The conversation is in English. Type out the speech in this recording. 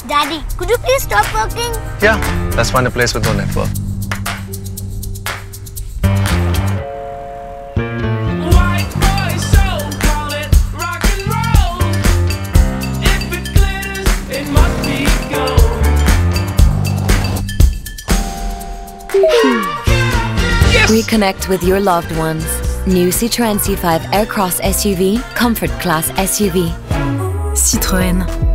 Daddy, could you please stop working? Yeah, let's find a place with no network. Reconnect with your loved ones. New Citroën C5 Aircross SUV, Comfort Class SUV. Citroën.